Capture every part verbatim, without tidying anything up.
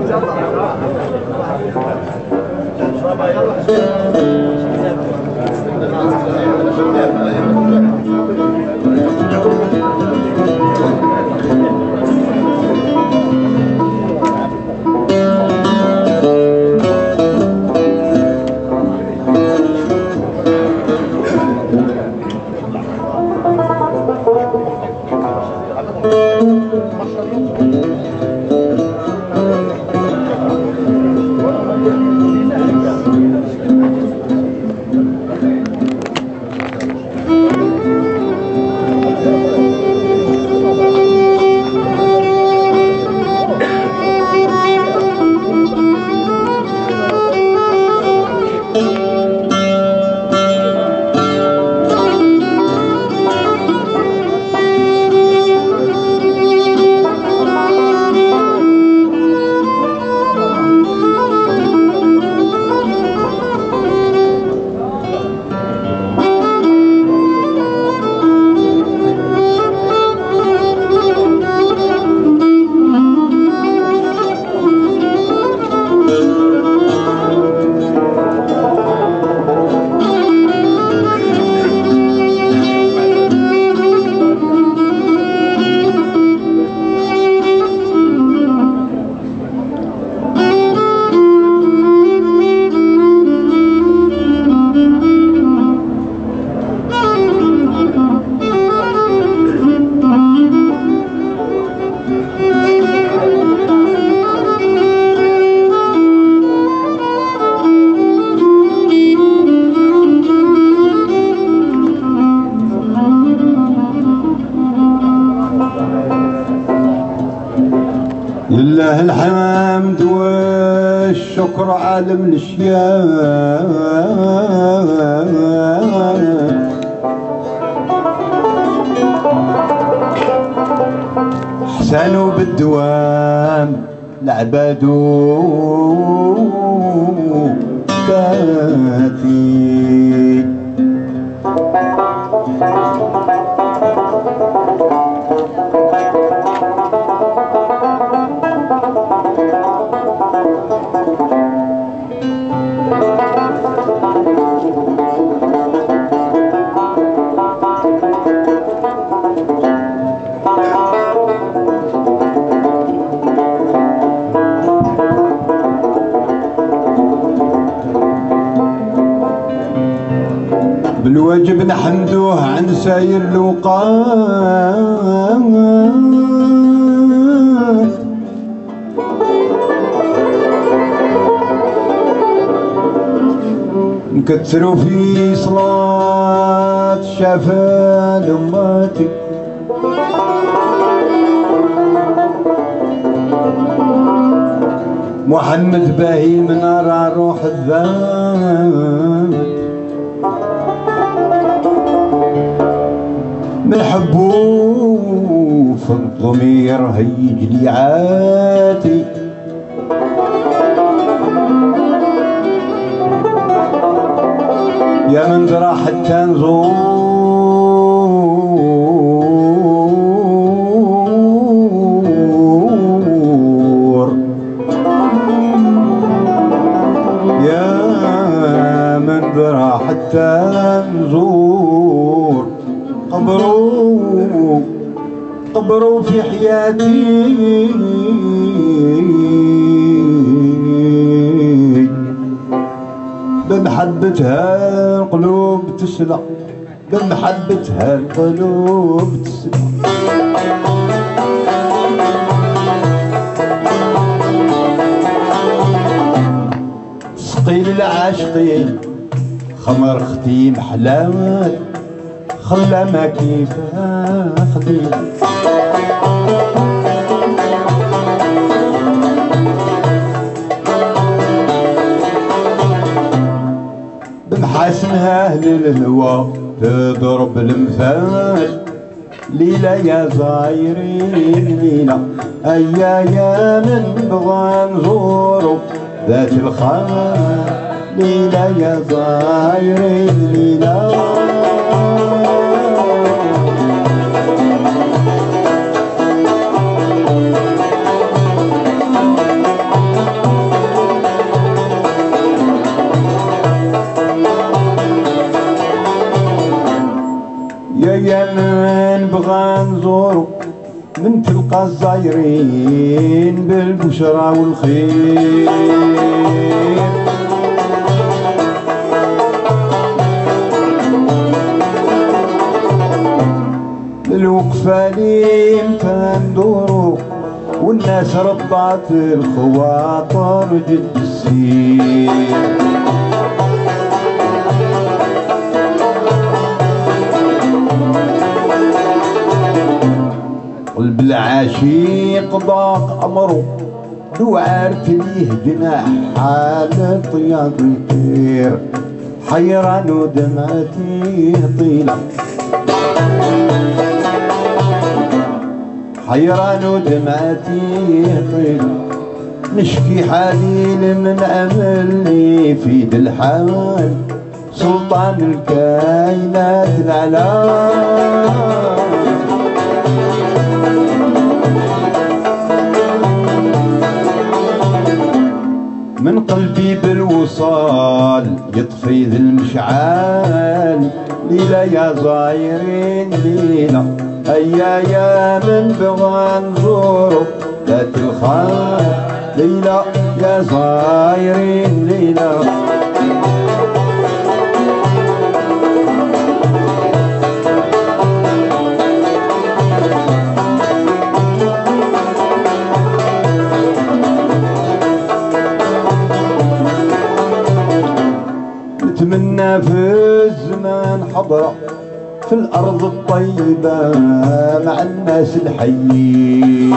لله الحمد والشكر عالم الاشياء، احسانوا بالدوام العباد كاتي. بالواجب نحمدوه عن ساير الوقات، نكثروا في صلاة شفاء لأماتي، محمد باهي من أرى روح الذات، من حبه في الضمير هيج لي عاتي، يا من درى حتى نزور، يا من درى حتى نزور، قبروا قبروا في حياتي، بمحبتها القلوب تسلى، بمحبتها القلوب تسلى. سقي للعاشقين خمر ختيم حلاوة، خلى ما كيفها خديم، بمحاسنها أهل الهوى تضرب المثال، ليلة يا زايرين ليلة، أيا يا من بغى نزورو ذات الخال، ليلة يا زايرين ليلة. نلقى الزايرين بالبشرى والخير. الوقفة لي متى ندورو والناس رضعت الخواطر جد السير. قلب العشيق ضاق أمره لو عارف ليه جناح حال طيار يطير حيران ودمعتي طيلة حيران ودمعتي طيلة نشكي حالي لمن أملني في ذا الحال سلطان الكائنات العلا. من قلبي بالوصال يطفي ذي المشعال ليلة يا زايرين ليلة هيا يا من بغى نزورو ذات الخال ليلة يا زايرين ليلة. نتمنى في الزمان حضرة في الأرض الطيبة مع الناس الحيين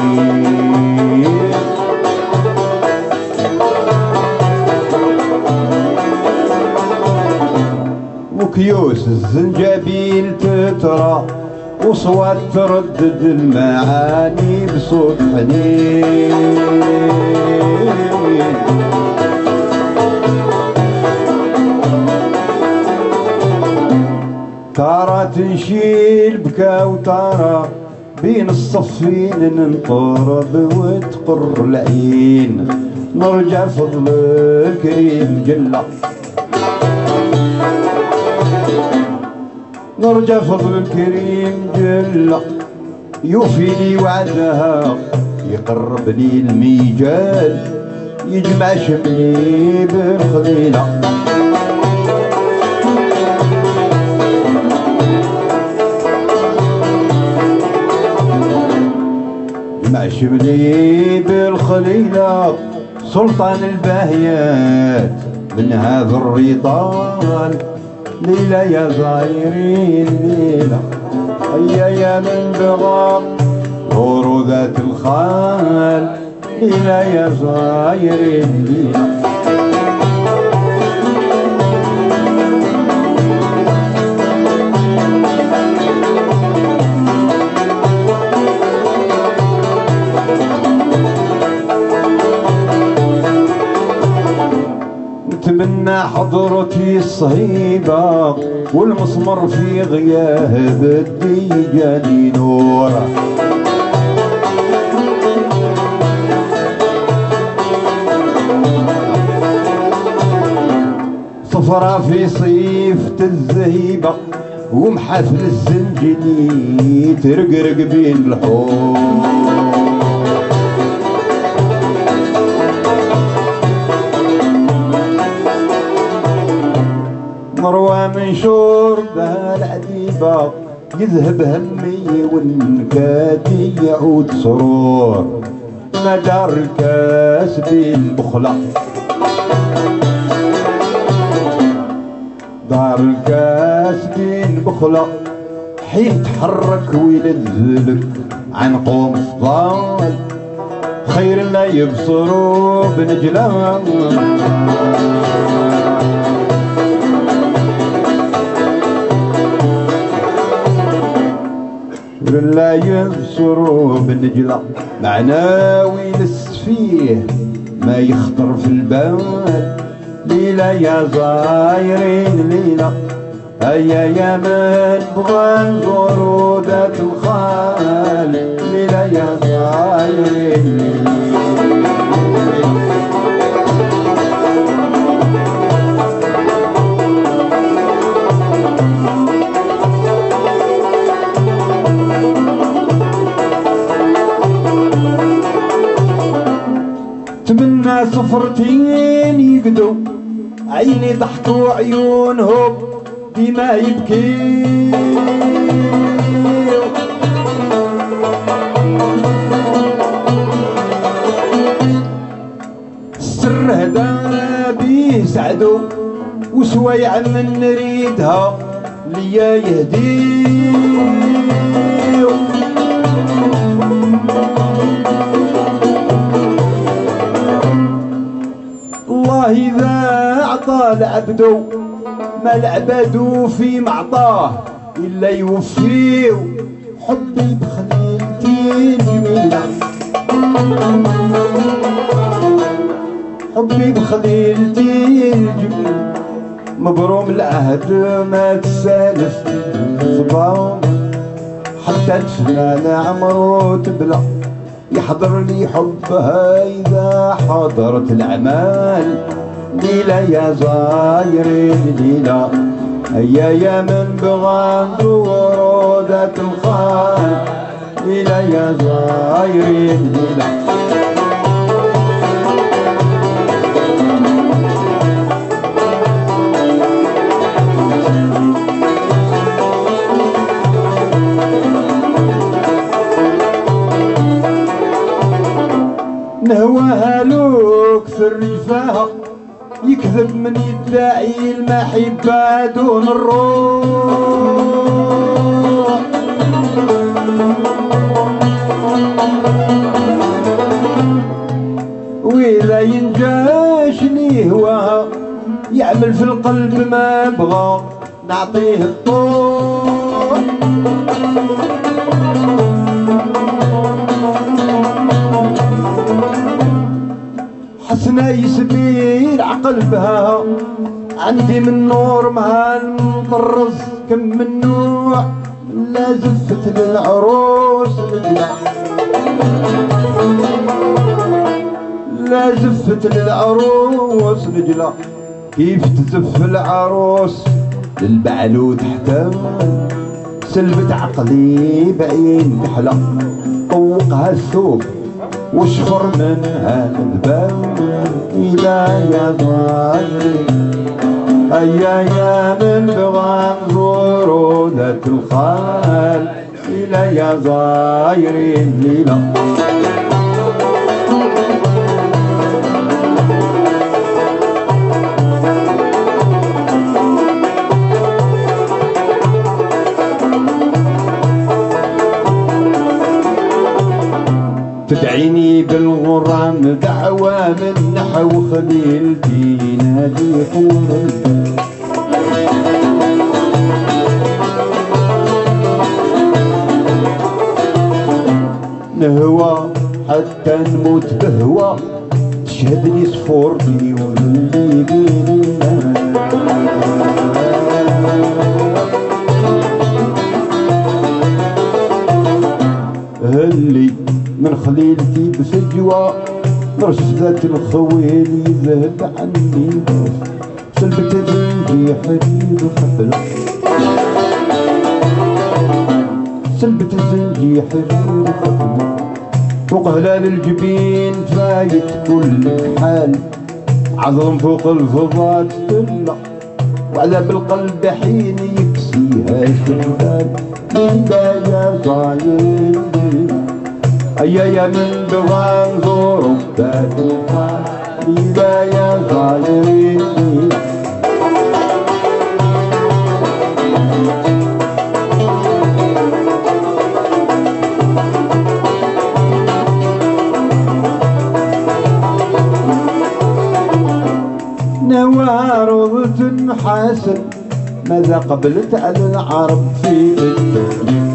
وكيوس الزنجبيل تترى وصوات تردد المعاني بصوت حنين. تارة تنشيل بكا وتارة بين الصفين ننطرب وتقر العين نرجع فضل الكريم جلة نرجع فضل الكريم جلة يوفي لي وعدها يقرب لي الميجال يجمع شملي بالخليلة. مع شبلي بالخليلة سلطان الباهيات من هذا الريطان ليلة يا زايرين ليلة هيا يا من بغى غور ذات الخال ليلة يا زايرين ليلة. نتمنى حضرتي الصهيبة والمسمر في غياب الديجان نوره صفرة في صيفة الزهيبة ومحافل الزنجلي ترقرق بين الحوم مروى منشور بها العديبة يذهب همي والنكاتي يعود سرور مدار الكاسبين بخلة دار الكاسبين بخلة حين تحرك ويلذلك عن قوم فضال خير لا يبصروا بنجلة لا يبصروا بالنجلة معناوي فيه ما يخطر في البال ليلة يا زايرين ليلة هيا يا من بغى نزورو ذات الخال ليلة يا زايرين ليلة. كيما صفرتين يقدو عيني ضحكوا عيونهم ديما يبكي. السر هدا بيه سعدو وسوايع من نريدها ليا يهدي. الله إذا أعطى العبدو ما العبادو في معطاه إلا يوفيه. حبي بخليلتي جميلة حبي بخليلتي الجميلة مبروم العهد ما تسالف صبام حتى الفنان عمرو تبلع يحضر لي حبها إذا حضرت الأعمال. ليلة يا زايرين ليلة هيا يا من بغى نزور ذات الخال. ليلة يا زايرين ليلة نهواها لوك في الرفاهة يكذب من يدعي المحبة دون الروح. وإذا ينجاش لي هواها يعمل في القلب ما بغى نعطيه الطول. حسنا يسبيل عقلبها عندي من نور مع المطرز كم من نوع. لا زفت للعروس نجلة لا زفت للعروس نجلة كيف تزف العروس للبعلو تحتها. سلبت عقلي بعين بحلة طوقها الثوب واشفر منها الباب. إلى يا ضايري هيا يا من بغى نزورو ذات الخال. إلى يا ضايري الليلة تدعيني بالغرام دعوة من نحو خليلتي نادي قولي. نهوى حتى نموت بهوى تشهدني صفورتي واللي بينا. هلي من خليلتي بسجوة نرشف ذات الخويل يذهب عني. سلبت زنجي حرير وخبل سلبت الزنجي حرير وخبل فوق هلال الجبين فايت كل حال. عظم فوق الفضات تطلع وعذاب القلب حين يكسيها الشباب. ليلة يا ظالم هيا يا من بغى نزورو ذات الخال. ليلة يا ظالمين نوى روضة حسن ماذا قبلت على العرب في الدنيا.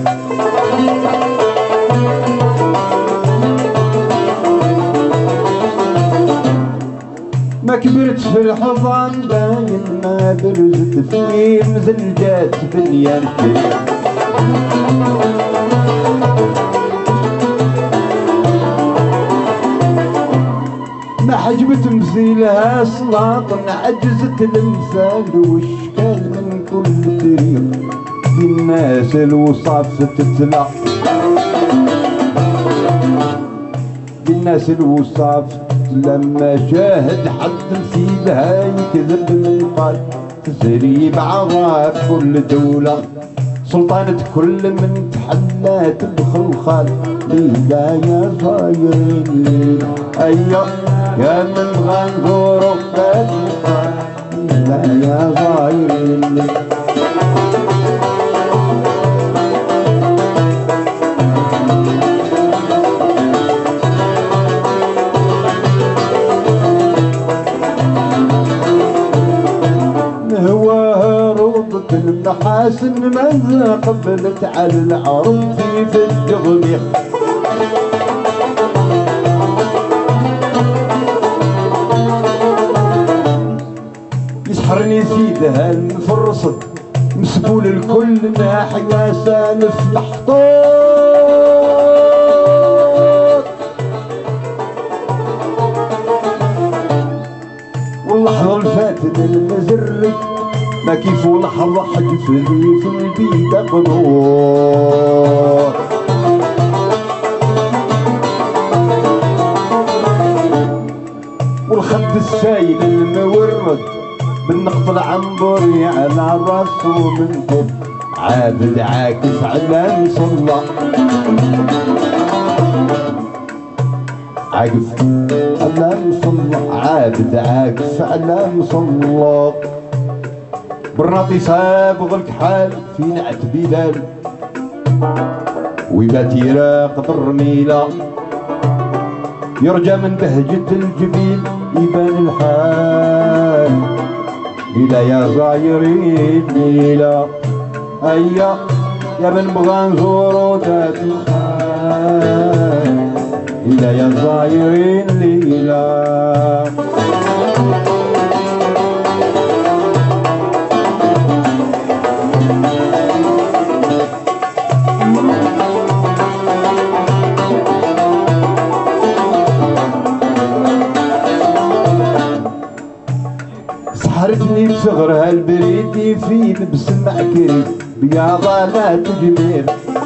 ما كبرت في الحضن باين ما برزت في مزلجات بنيان. ما حجبت مثيلها سلاطن عجزت الامثال واشكال من كل طريق. في الناس الوصاف تتلاقى بالناس الوصاف لما شاهد حد مثيلها يكذب من قال تسريب عرب كل دولة سلطانة كل من تحلات بخلخال ليلى يا صايرين ليلى أيا يا من غنزورو كالمقال ليلى يا صايرين ليلى المحاسن من قبلت على العرب في الجغميق يسحرني سيدها المفرصد مسبول الكل ناحية سالف محطوط واللحظة الفاتن المزري ما كيف لحظة حجف لي في البيت قنور والخد السايل المورد بالنقط العنبري على الراس ومن فوق عابد عاكف على مصلى عاكف على مصلى عابد عاكف على مصلى بالراطي سابغ الكحال في نعت بلال ويبات يراقب الرميلة يرجى من بهجة الجبين يبان الحال ليلى يا زايرين ليلى أيا يا من بغى نزورو ذات الخال ليلى يا زايرين ليلى سحرتني بصغرها البريدي في لبس معكري بياضة لا تجميل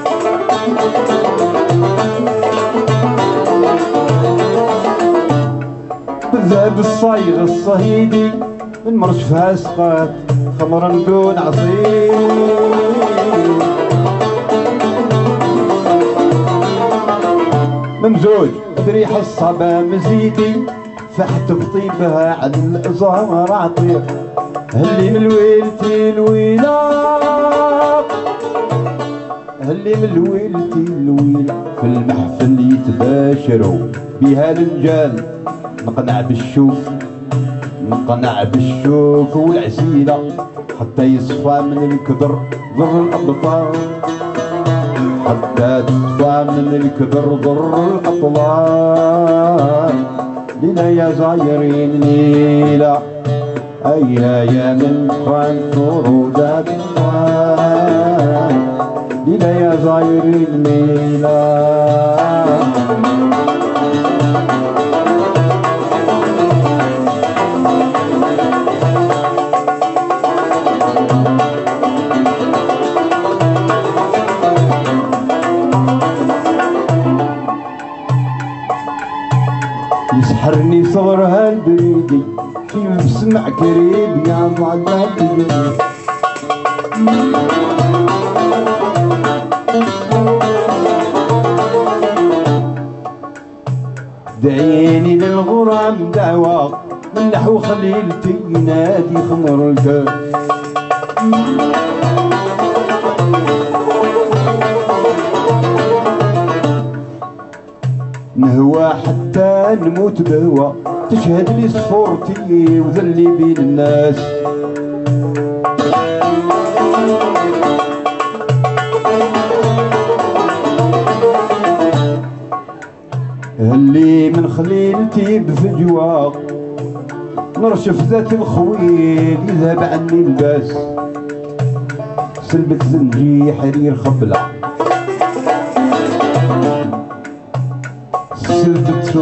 بالذهب الصايغ الصهيدي من مرشفها سقات خمرا دون عصير ممزوج بريح الصبا مزيدي فحت بطيبها على الازهار عطير هلي من ويلتي الويلة هلي من ويلتي الويلة في المحفل يتباشروا بها الرجال نقنع بالشوك نقنع بالشوك والعسيلة حتى يصفى من الكدر ضر الأبطال حتى تصفى من الكدر ضر الأطلال ليلى يا زايرين ليلى أيا يا من خان ورودات ليلى يا زايرين ليلى يسحرني صغرها البريدي في مسمع كريب يا معدل دعيني للغرام دعوة من نحو خليلتي ينادي خمر الكاف نهوى حتى نموت بهوى تشهد لي صفورتي وذلي بين الناس اللي من خليلتي بفجوة نرشف ذات الخويل يذهب عني الباس سلبت زنجي حرير خبلة سلبت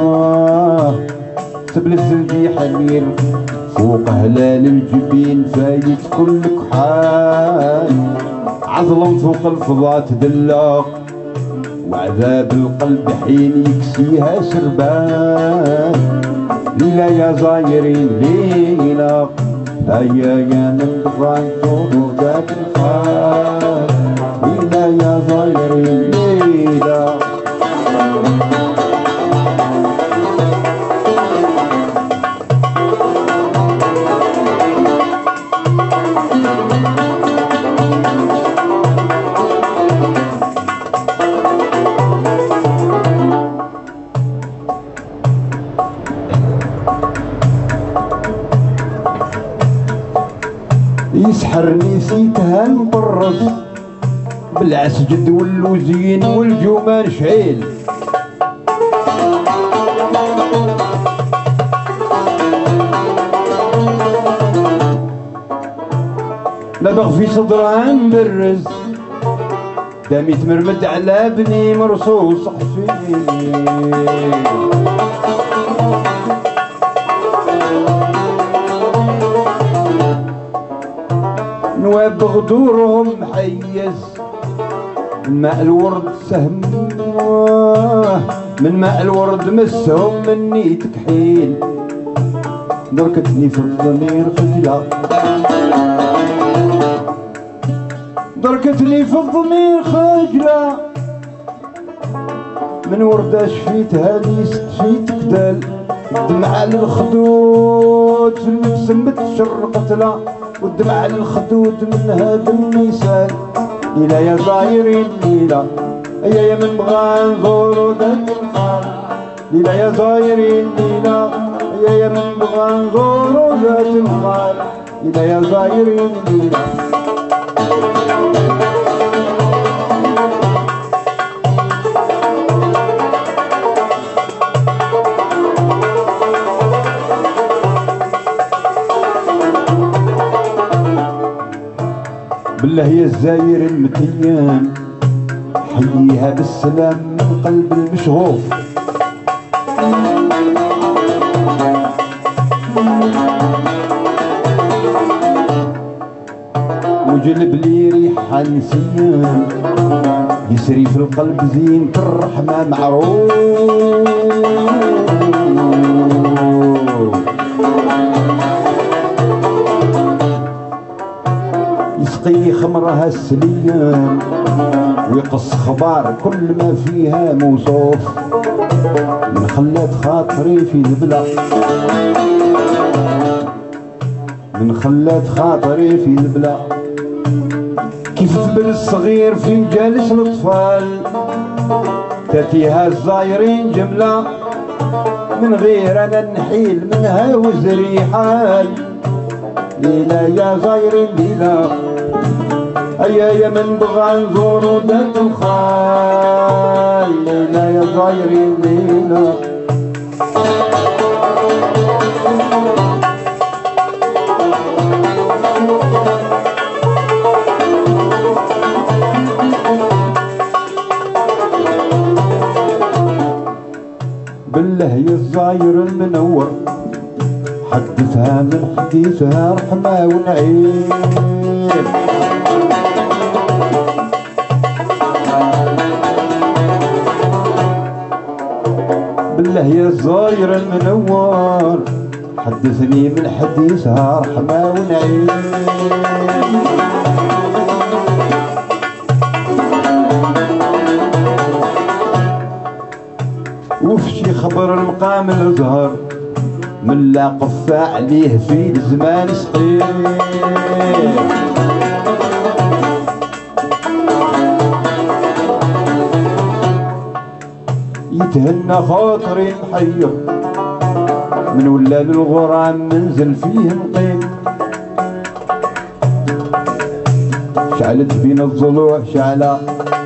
سبل الزنجي حرير فوق هلال الجبين فايت كل كحال عظلم فوق الفضاء تدلق وعذاب القلب حين يكسيها سربان ليلة يا زايرين ليلة هيا يا من بغيتو ذات الخال ليلة يا زايرين ليلة يسحرني سيتها نطرز بالعسجد واللوزين والجمان شعيل نبغ في صدرها مبرز دامي تمرمد على بني مرصوص حفيل نواب غدورهم محيز من ماء الورد سهم من ماء الورد مسهم مني تكحيل دركتني في الضمير خجلة دركتني في الضمير خجلة من وردة شفيتها لي ستفيت كدال الدمعة للخدود في المسمت شرقتلا والدمع على الخدود من هذا المثال ليلة يا زايرين ليلة يا يا من بغى نزورو ذات الخال ليلة يا زايرين ليلة يا يا من بغى نزورو ذات الخال ليلة يا زايرين ليلة بالله يا الزاير المتيام حييها بالسلام من قلب المشغوف وجلب لي ريحة نسيان يسري في القلب زين كالرحمة معروف يسقي خمرها السليان ويقص خبار كل ما فيها موصوف من خلات خاطري في البلا من خلات خاطري في البلا كيف تبل الصغير في جالس الاطفال تاتيها الزايرين جملة من غير انا نحيل منها وزري حال ليلة يا زايرين ليلة هيا يا من بغى نزورو ذات الخال ليلة يا زايرين ليلة بالله يا الزاير المنور حدثها من حديثها رحمة ونعيم بالله يا الزاير المنور حدثني من حديثها رحمة ونعيم وفشي خبر المقام الازهر من لا قفا عليه في الزمان سقيم يتهنى خاطري محير من ولاد الغرام منزل فيه نقيم شعلت بين الضلوع شعلة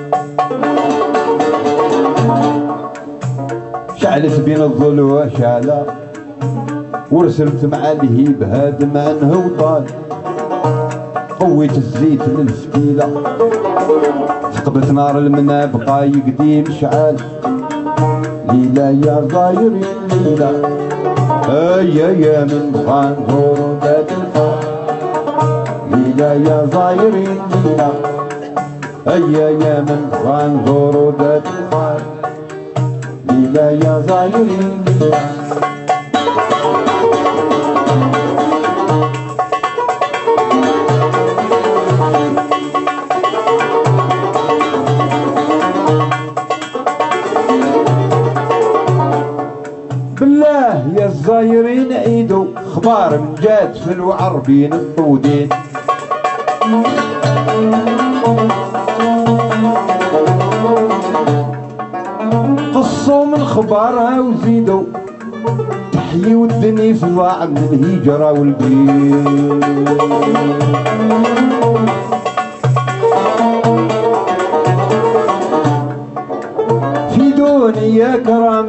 شعلت بين الضلوع شعلة ورسلت مع الهيب هادم عنه وطال قويت الزيت للفتيلة ثقبت نار المنى بقى يقديم شعال ليلة يا زايرين ليلة هيا يا من بغى نزورو ذات الخال ليلة يا زايرين ليلة هيا يا من بغى نزورو ذات الخال ليلة يا زايرين ليلة باه يا الزايرين عيدو خبار من جات في الوعربين الطودين. قصوا من خبارها وزيدوا تحيوا الدنيا في ضاع من الهجرة والبيت. فيدوني يا كرام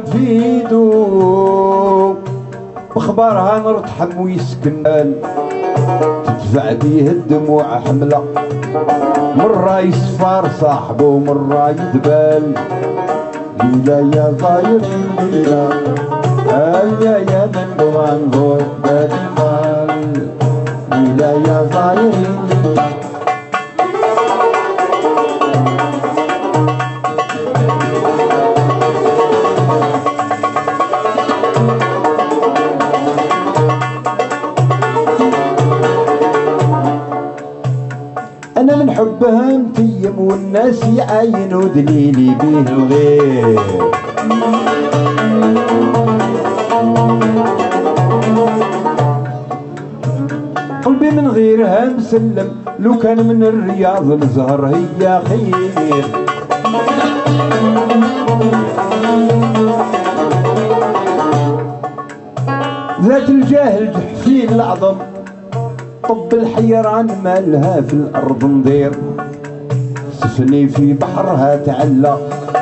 فيدو بخبارها نرتحم ويسكن تدفع بيه الدموع حملة مرة يصفر صاحبه مرة يدبل. ليلى يا ظاير ليلى هيا يا من بغنظور بالمال. ليلى يا ظاير ليلى أنا من حبها متيم والناس يعاينوا دليلي بيه الغير. قلبي من غيرها مسلم لو كان من الرياض الزهر هي خير. ذات الجاهل جحفين العظم طب الحيران مالها في الأرض ندير. سفني في بحرها تعلق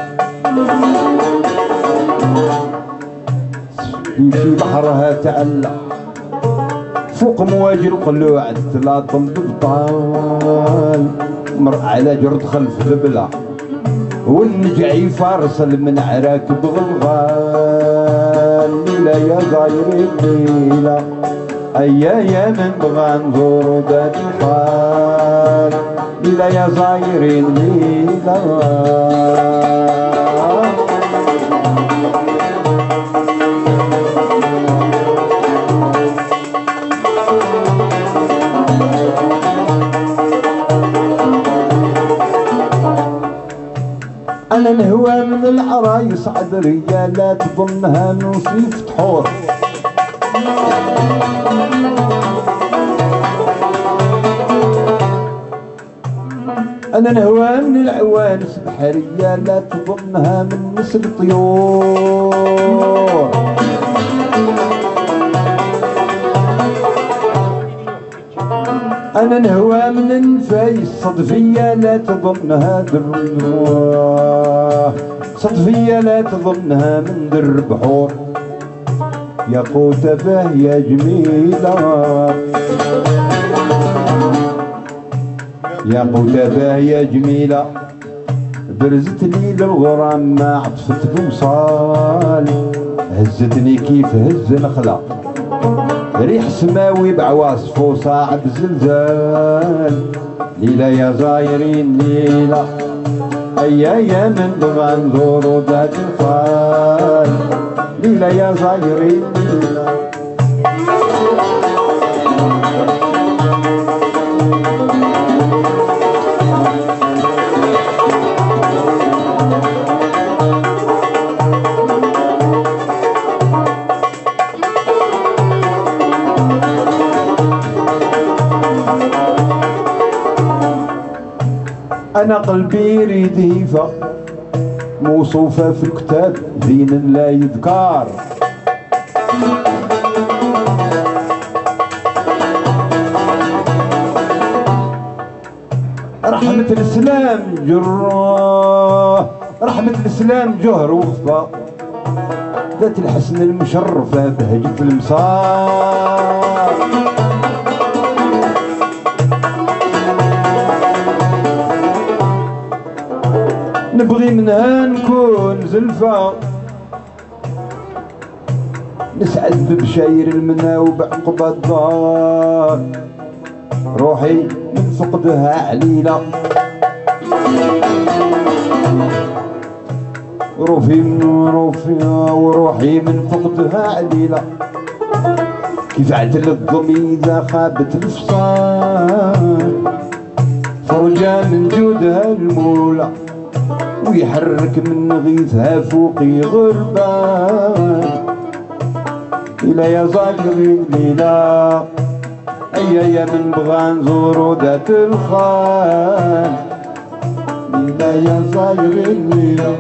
سفني في بحرها تعلق فوق مواجه القلوع تلاطم ببطال. مر على جرد خلف ذبلة والنجعي فارسل من عراك بغلغال. ليلى يا ظايرين ليلى أيا يا من بغى نزور ذات الحال. ليلى يا ظايرين ليلى أنا نهوى من العرايس عد رجالات تظنها نصيف تحور. أنا نهوى من العوانس بحرية لا تظنها من نسل طيور. أنا نهوى من النفايس صدفية لا تظنها در صدفية لا تظنها من در بحور. يا قوت به يا جميلة يا قوتة يا جميلة برزت لي للغرام ما عطفت بوصالي. هزتني كيف هز نخلة ريح سماوي بعواصف وصاعد زلزال. ليلى يا زايرين ليلى أيا يا من بغى نزور ذات الفال. ليلى يا زايرين ليلى أنا قلبي يريد هيفا موصوفة في الكتاب دين لا يذكر. رحمة الإسلام جراه رحمة الإسلام جهر وخفا. ذات الحسن المشرفة بهجة المصار. نبغي منها نكون زلفة نسعد ببشاير المنى وبعقبة الدار. روحي من فقدها عليلة روحي من روحي وروحي من فقدها عليلة. كيف عدل الضمي إذا خابت الفصال. فرجة من جودها المولى ويحرك من غيثها فوقي غربان. إلا يا زايرين ليلى أيا يا من بغى نزورو ذات الخال ليلى يا زايرين ليلى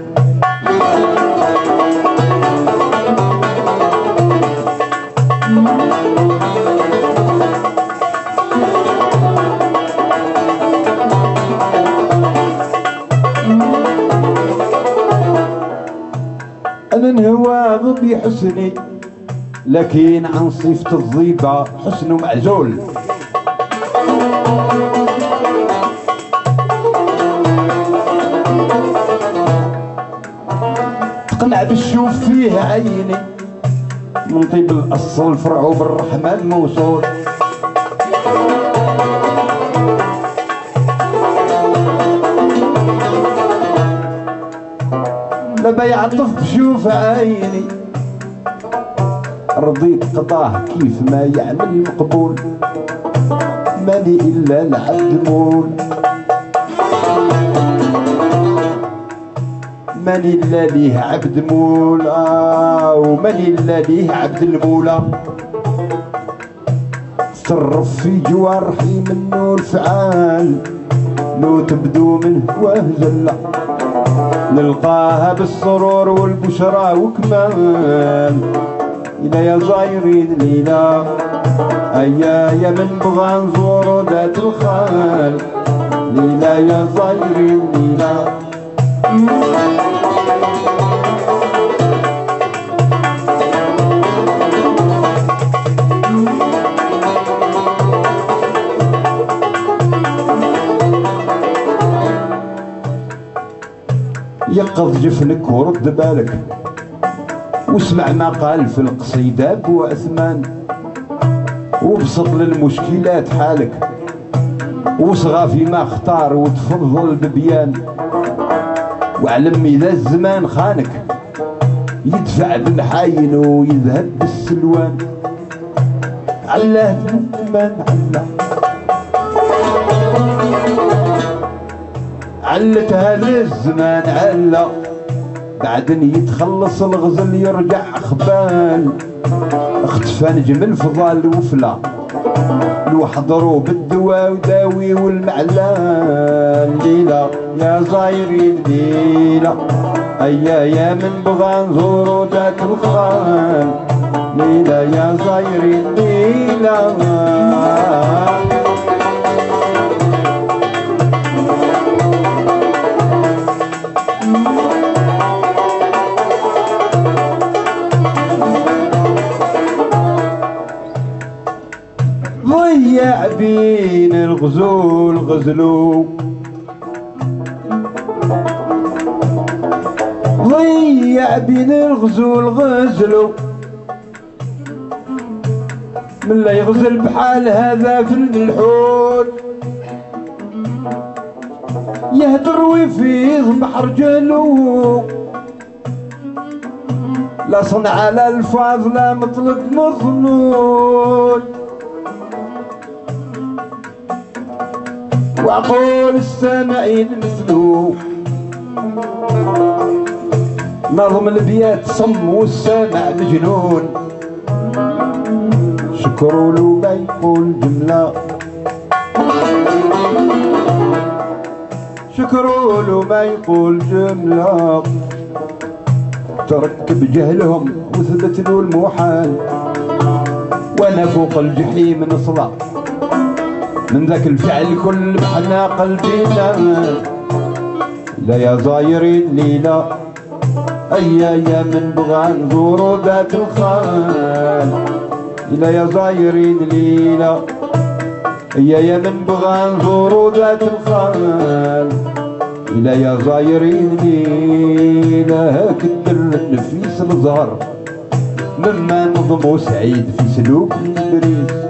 أنا نهوى بحسني لكن عن صفة الضيبة حسن معزول تقنع بالشوف فيه عيني من طيب الأصل الفرع بالرحمن موصول لما يعطف بشوف عيني رضيت قضاه كيف ما يعمل مقبول ماني إلا العبد مول ماني إلا ليه عبد مول آه وماني إلا ليه عبد المولى تصرف في جوارحي منه الفعال لو تبدو من هواه زلة نلقاها بالسرور والبشرى وكمال إلا يا زايرين ليلى أيا يا من بغى نزورو ذات الخال ليلى يا زايرين ليلى يقظ جفنك ورد بالك واسمع ما قال في القصيدة أبو عثمان وابسط للمشكلات حالك وصغى فيما اختار وتفضل ببيان واعلم إذا الزمان خانك يدفع بالحاين ويذهب بالسلوان علاه الزمان علاه علتها للزمان علا بعدن يتخلص الغزل يرجع خبال اختفى نجم الفضال وفلا لو حضروا بالدواء وداوي والمعلان ليلى يا زايرين ليلى أيا يا من بغى نزورو ذات الخال ليلى يا زايرين ليلى ضيع بين الغزول غزلو ضيع بين الغزول غزلو من لا يغزل بحال هذا في الحوت يهدر ويفيض بحر جلو لا صنع على الفاظ لا مطلب مظنون وعقول السامعين مثلو نظم البيات صم والسامع مجنون شكروا له ما يقول جملة شكروا له ما يقول جملة تركب جهلهم وثبت له المحال وانا فوق الجحيم نصلى من ذاك الفعل كل محنا قلبنا لا يا زايرين ليلى أيا يا من بغى نزورو ذات الخال لا يا زايرين ليلى أيا يا من بغى نزورو ذات الخال لا يا زايرين ليلى هاك الدر النفيس الزهر مما نظمو سعيد في سلوك البريس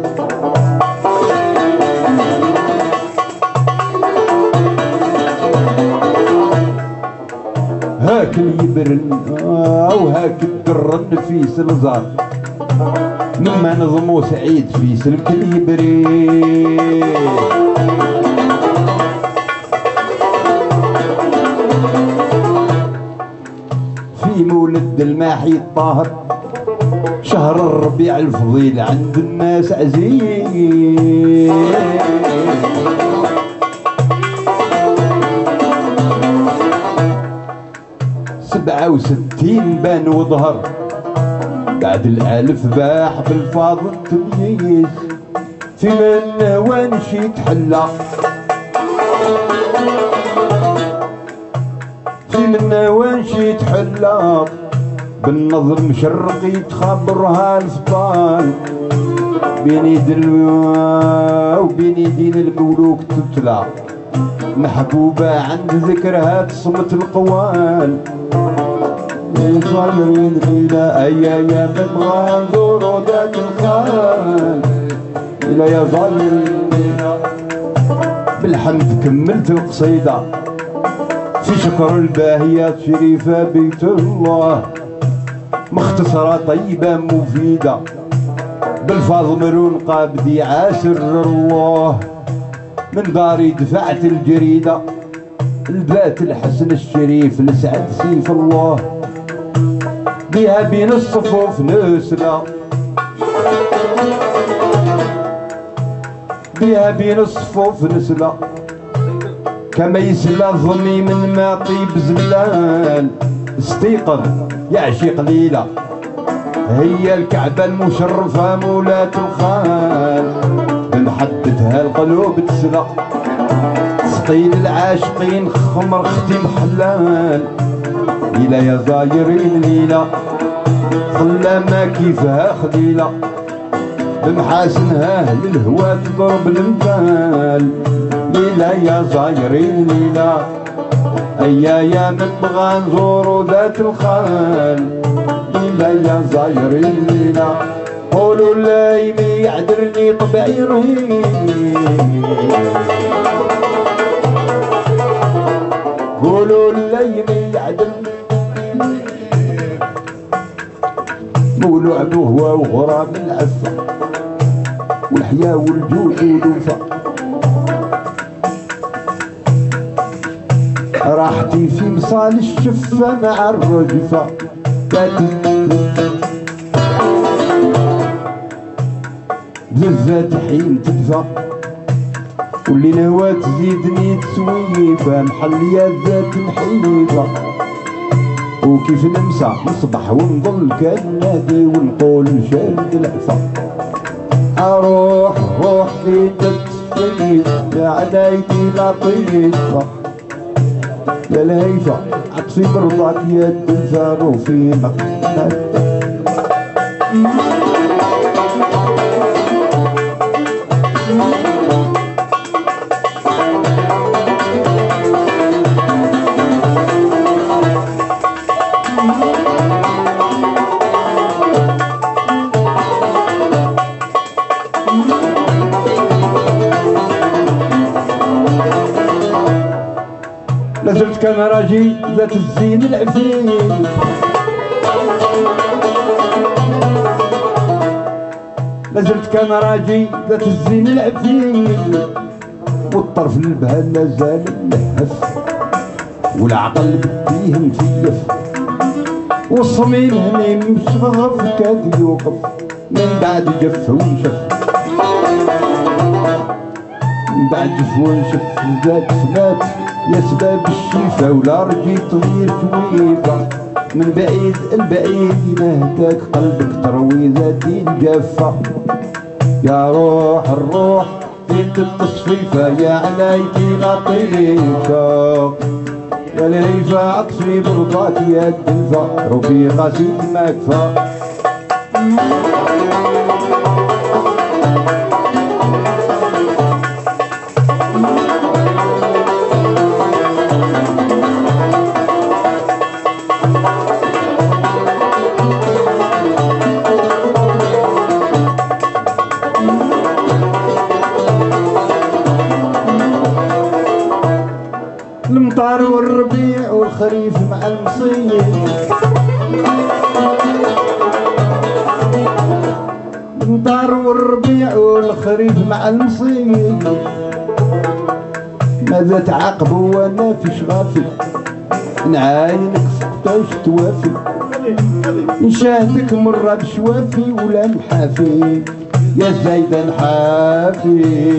هاك اليبرن او هاك الدر النفيس الزهر مما نظمو سعيد في سلك اليبرين في مولد الماحي الطاهر شهر الربيع الفضيل عند الناس عزيز، سبعة وستين بان وظهر بعد الالف باح بالفاضل تمييز، في من وانشي تحلى في من وانشي تحلى بالنظر مشرقي تخبرها الفضال، بين يدين وبين يدين الملوك تتلى محبوبة عند ذكرها تصمت القوال. يصيرين فينا أي أيام نبغى نزورو ذات الخال، إلا يا ظالمين فينا بالحمد كملت القصيدة في شكر الباهيات شريفة بيت الله، مختصرة طيبة مفيدة بالفاظ مرون قابدي عاسر الله، من داري دفعت الجريدة البات الحسن الشريف لسعد سيف الله، بها بين الصفوف نسلة بها بين الصفوف نسلة كما يسلى ظني من ما طيب زلال، استيقظ يا عشيق ليلة هي الكعبة المشرفة مولاة الخال، بمحبتها القلوب تسلى سقيل العاشقين خمر ختم حلال، ليلة يا زايرين ليلة خلا ما كيفها خليلة، بمحاسنها اهل الهوى تضرب المثال، ليلة يا زايرين ليلة ايا يا من بغى نزورو ذات الخال، ليلة يا زايرين ليلة قولوا لايمي يعذرني طبعي رهيب، قولوا لايمي يعذرني مولوع بهوى وغرام العفة والحياة والجود والوفا، راحتي في مصال الشفة مع الرجفة بزفات حين تدفى، واللي نهوى تزيدني تسويفة محلية ذات محيفة، وكيف نمسى نصبح ونظل كالنادي ونقول شاد العفا، اروح روح في تسفيف يا علايتي لطيفة يا الهيفة عطفي برضاك يد الفارو في مقنات، لازلت كان راجي ذات الزين العفيف، لازلت كان راجي ذات الزين العفيف، والطرف البهال لازال ملهف، والعقل بديه مفيف، والصميم هني مشغف كاد يوقف من بعد جف ونشف، من بعد جف ونشف ذات فلات يا سباب الشيفة ولا رجي طير تويفة، من بعيد البعيد ينهداك قلبك تروي ذاتي الجافة، يا روح الروح بنت التصفيفة يا علايتي لطيفة يا لهيفة عطفي برضاك يا الدلفة رفيقة سيد ما كفى. المطار والربيع والخريف مع المصيف، المطار والربيع والخريف مع المصيف، ماذا تعاقبوا وانا في شغافي نعاينك سقطاش توافي، نشاهدك مرة بشوافي ولا محافي يا زايدة نحافي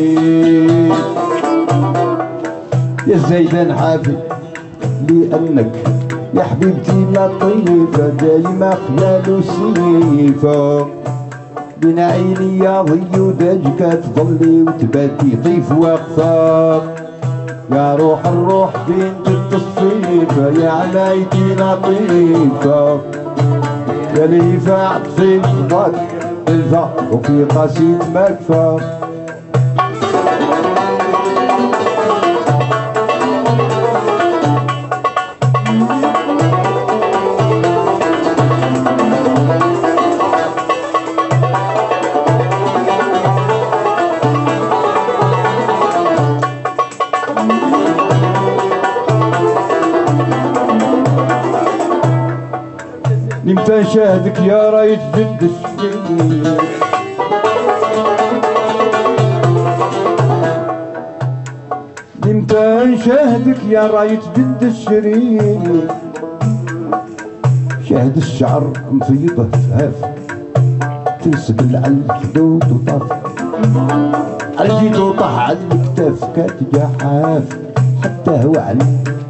يا زايدة نحافي لأنك يا حبيبتي لطيفة دايما خلال سيفة بين عيني يا ضي وداجك تظلي وتباتي طيف واقفة يا روح الروح بنت الصيفة يا عمايتي لطيفة يا ليفة عطفي ضاك الفا وفي قاسية مكفى نمتى شاهدك يا رايت جد الشريف نمتى نشاهدك يا رايت جد الشريف شاهد الشعر مفيضه فهاف تنسبل على الخدود وطاف عرجيت وطاح على الكتاف كات جحاف حتى هو علي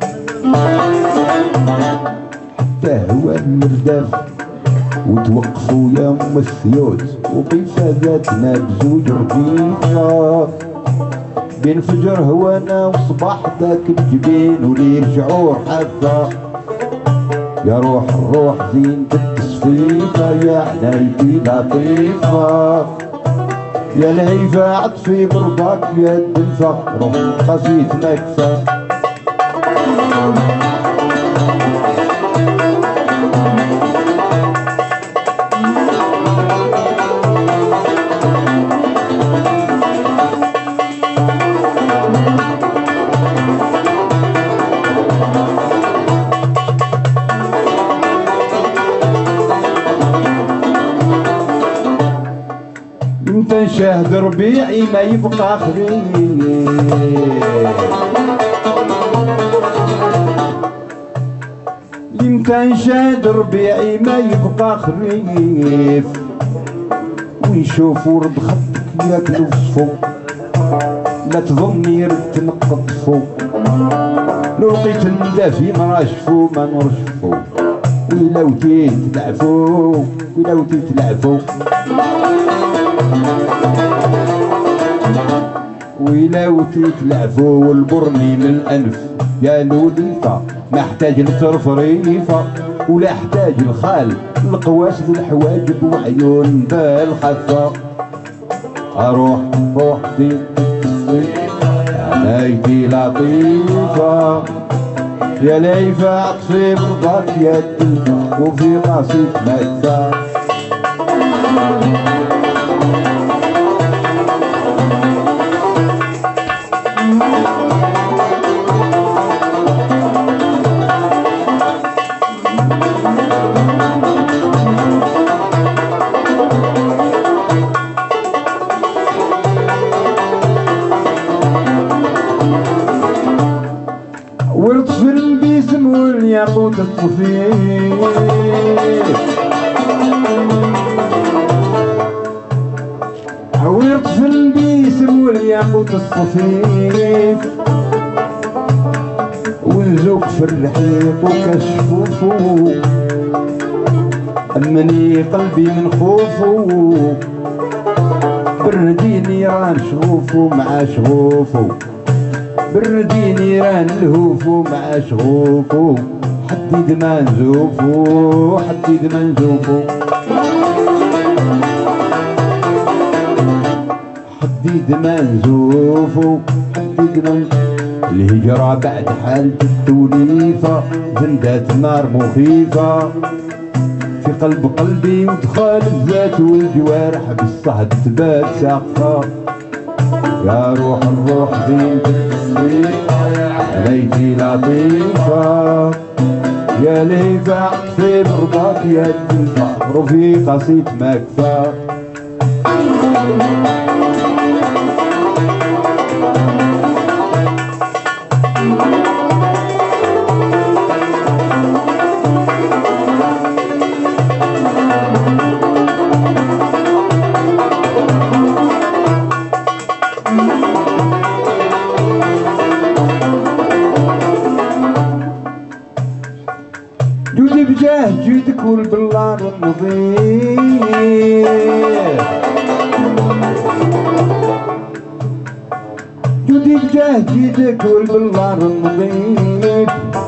هو المرداف وتوقفوا يا ام الثيوت وقيفة ذاتنا بزوج رفيقة بين فجر هوانا وصباح ذاك الجبين ولي رجعوا حافة يا روح الروح زين التصفيفة يا عنايتي لطيفة يا لهيفة عطفي برضاك يا الدلفة روح قصيت مكفى شاهد ربيعي ما يبقى خريف يمتى نشاهد ربيعي ما يبقى خريف ويشوف ورد خطك ياكلو فصفو لا تظني يرد تنقط فوق لو لقيت الندافي مراشفو ما نرشفو ويلا وتيت تلعفو ويلا وتيت تلعفو ويلا وتيت لعفو والبرني من الانف يا لوليفه ما احتاج لترفريفه ولا احتاج الخال القواس ذو الحواجب وعيون بالخفه اروح روح دي عنايتي لطيفه يا ليفه عطفي برضاك يا الدلفه وفي قصيد مكه ورطفل باسم والياقوت الطفيف ورطفل باسم والياقوت الصفيف ونزوق في الرحيق وكشفوفو أمني قلبي من خوفو بردي نيران شغوفو مع شغوفو بردي نيران الهوفو مع شغوفو حديد ما نزوفو حديد ما نزوفو حديد ما نزوفو حديد ما الهجرة بعد حالة التوليفة زندات نار مخيفة في قلب قلبي ودخال الذات والجوارح بالصهد تبات ساقفة يا روح الروح بنت الصيفة عليتي لطيفة يا ليفة عطفي برضاك يا الدلفة رفيقة صيت مكفى والبلار النظيف جودي بجاه جيدك والبلار النظيف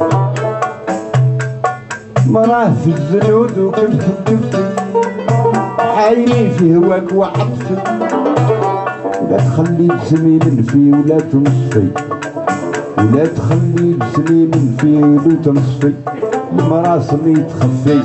مراه في الزنود وكبت كبتي حايلي في هواك وعطفك ولا تخلي جسمي من في ولا تنصفي ولا تخلي جسمي من في ولا تنصفي المراسمي تخفي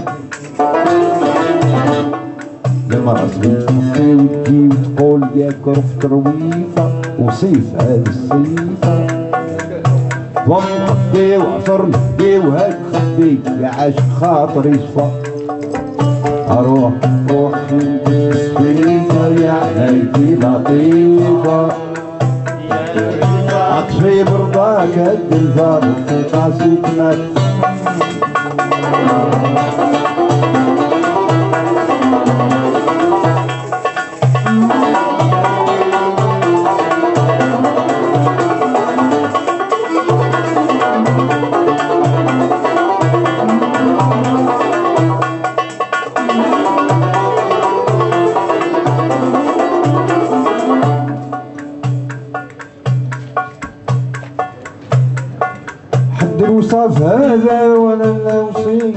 المراسمي تخفي وتجي وتقول ياك رفت رويفة وصيف هذه الصيفة ضم خدي وعصر نهدي وهاك خدي يا عاشق خاطري صفا اروح روح الصيفة يا عينيكي لطيفة عطفي برضاك هد الفارق في قاسيتنا الوصاف هذا وانا لا وصيف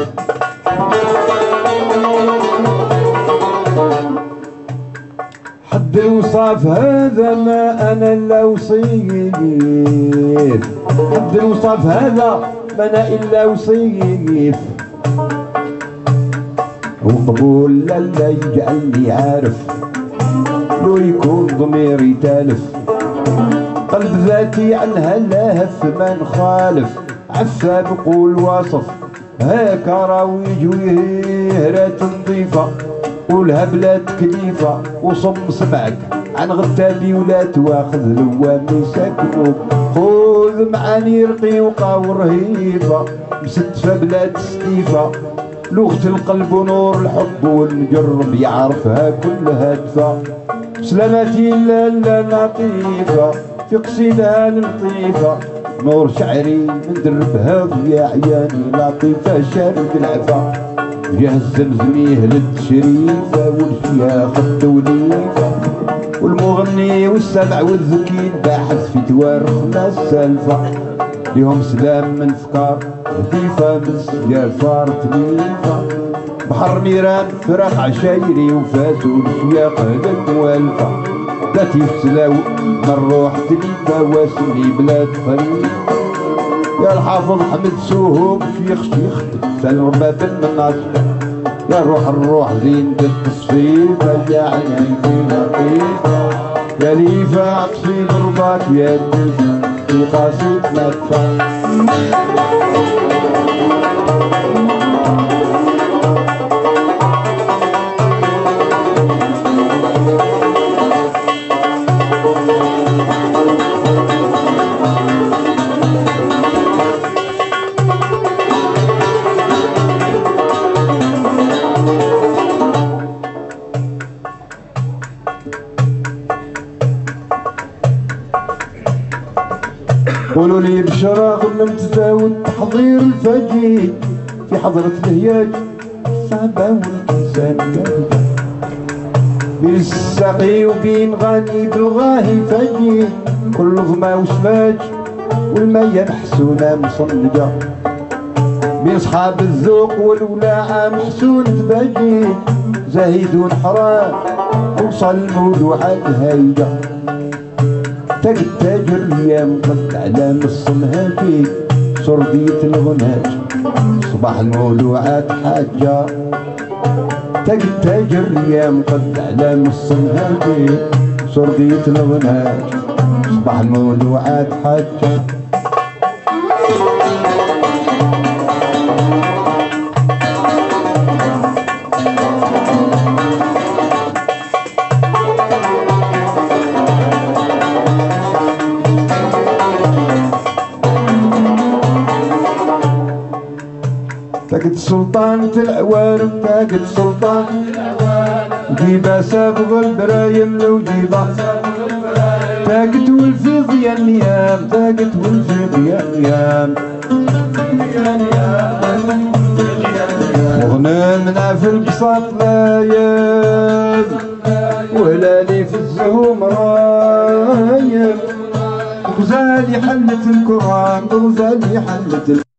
حد الوصاف هذا ما انا الا وصيف حد الوصاف هذا ما انا الا وصيف وقبول لا لا يجعلني عارف لو يكون ضميري تالف قلب ذاتي عنها لاهف ما نخالف عفا بقول واصف هاكا راوي جويهرات نظيفة والهبلة تكليفة وصم سمعك عن غتابي ولا تواخذ لوامي ساكنو خذ معاني رقيقة ورهيفة مستفى بلا تستيفة لغة القلب ونور الحب والمجرب يعرفها كلها دفا سلامتي لا لا لطيفة في قصيدة لطيفة نور شعري من دربها يا عياني لطيفة شارد العفا جه الزمزمي هلد شريفة والشياخ التوليفة والمغني والسمع والذكي باحث في توارخنا السالفة ليهم سلام من فكار لطيفة من سجافار تليفة بحر نيران فراق عشايري وفاس والشياخ الموالفة لطيف سلاو نروح تليفة واسمي بلاد خليفة يا الحافظ حمد سوهوب شيخ شيخ سلم باب الناس يا روح الروح زين التصفيفة يا عينيكي لطيفة يا ليفة عطفي برضاك يا دنيا في قاسيت مدفع قولوا لي بشرى غنمت تزاود تحضير الفجي في حضرة الهياج صعبة والإنسان كاذبة بين الساقي وبين غاني بالغاهي فجي كل ظما وسماج والمية محسونة مصنجة بين صحاب الذوق والولاعة محسون تبجي زاهدون حرام وصل الموضوعات هايجة تاج التاجر يا مقد على نص مهاجي صردية الغناج صباح المولوعات حاجة تاج التاجر يا مقد على نص مهاجي صردية الغناج صباح المولوعات حاجة تاقد سلطان العوارم تاقد سلطان جيبا سابغ البرايم لو جيبا تاقد والفيض يا النيام تاقد والفيض يا النيام ونمنا في البساط لايم ولا لي في الزهوم رايم غزالي حلت الكرام غزالي حلت